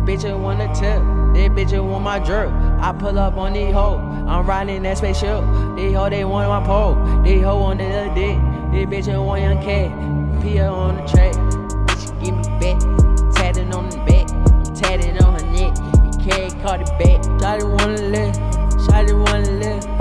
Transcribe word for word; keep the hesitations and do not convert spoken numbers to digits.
bitch just want a tip. This bitch just want my drip. I pull up on these hoes. I'm riding that spaceship. These hoes, they want my pole. These hoes want the other dick. This bitch just want young cat. Pia on the track. Bitch, give me back. Tatted on the back. I'm tatted on her neck. And carry Cardi back. Shawty wanna live. Shawty wanna live.